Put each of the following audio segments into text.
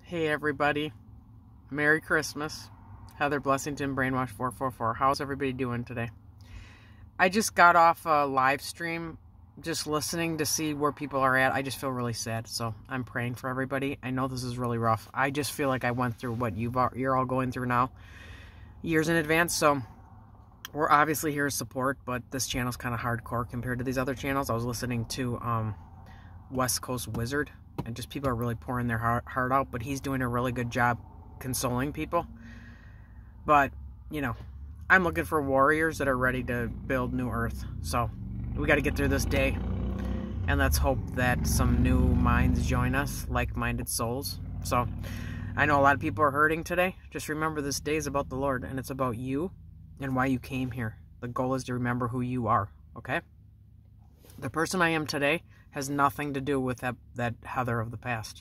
Hey everybody, Merry Christmas. Heather Blessington, Brainwash 444. How's everybody doing today? I just got off a live stream, just listening to see where people are at. I just feel really sad, so I'm praying for everybody. I know this is really rough. I just feel like I went through what you're all going through now, years in advance, so we're obviously here to support, but this channel's kind of hardcore compared to these other channels. I was listening to West Coast Wizard, and just people are really pouring their heart out, but he's doing a really good job consoling people. But, you know, I'm looking for warriors that are ready to build New Earth. So, we got to get through this day, and let's hope that some new minds join us, like-minded souls. So, I know a lot of people are hurting today. Just remember, this day is about the Lord, and it's about you and why you came here. The goal is to remember who you are, okay? The person I am today has nothing to do with that Heather of the past.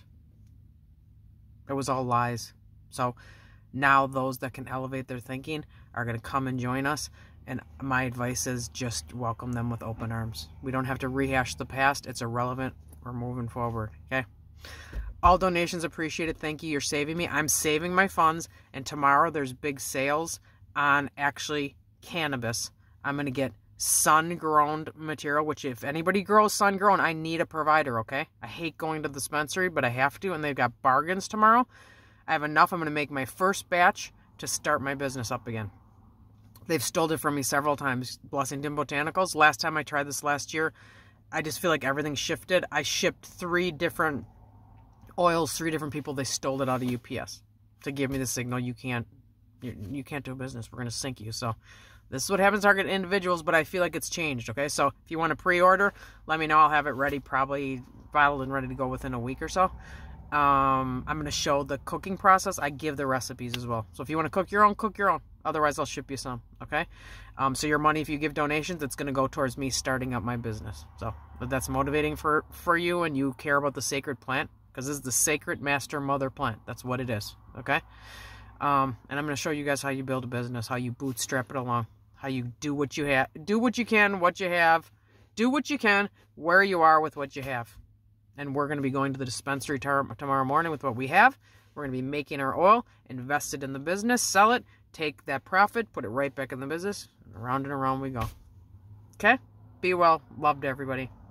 It was all lies. So now those that can elevate their thinking are going to come and join us. And my advice is just welcome them with open arms. We don't have to rehash the past. It's irrelevant. We're moving forward. Okay? All donations appreciated. Thank you. You're saving me. I'm saving my funds. And tomorrow there's big sales on actually cannabis. I'm going to get sun-grown material, which if anybody grows sun-grown, I need a provider, okay? I hate going to the dispensary, but I have to, and they've got bargains tomorrow. I have enough. I'm going to make my first batch to start my business up again. They've stole it from me several times. Blessington Botanicals. Last time I tried this last year, I just feel like everything shifted. I shipped 3 different oils, 3 different people. They stole it out of UPS to give me the signal, you can't do business. We're going to sink you. So this is what happens to target individuals, but I feel like it's changed, okay? So if you want to pre-order, let me know. I'll have it ready, probably bottled and ready to go within a week or so. I'm going to show the cooking process. I give the recipes as well. So if you want to cook your own, cook your own. Otherwise, I'll ship you some, okay? So your money, if you give donations, it's going to go towards me starting up my business. So if that's motivating for you and you care about the sacred plant, because this is the sacred master mother plant. That's what it is, okay? And I'm going to show you guys how you build a business, how you bootstrap it along, how you do what you have, do what you can, what you have, do what you can, where you are with what you have. And we're going to be going to the dispensary tomorrow morning with what we have. We're going to be making our oil, invest it in the business, sell it, take that profit, put it right back in the business, and around we go. Okay? Be well. Love to everybody.